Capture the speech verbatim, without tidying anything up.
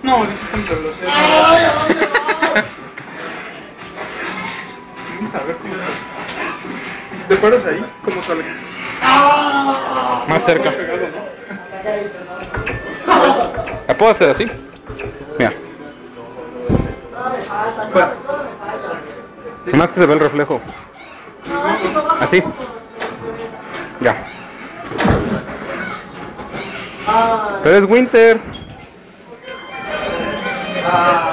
No, dice tan velocidad. A ver cómo estás. ¿Y si te paras ahí? ¿Cómo sale? Más cerca. ¿La puedo hacer así? Mira. Más que se ve el reflejo. Así. Ya. Pero es Winter.